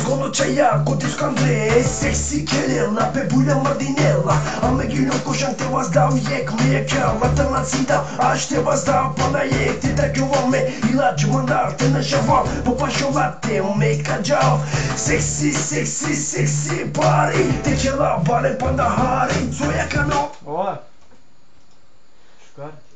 Sono c'aia, cotis kandre, sexy kelella, pebula mardinella. Ame gino koşan te vazdav yek miyeka. Vatana sida, aç te vazdav bana yek. Te takıvame, ilaç mandar, te naşavam. Popasholate, make a job. Sexy, sexy, sexy party. Te cela vale panda hari, soya kano. Ó, cara.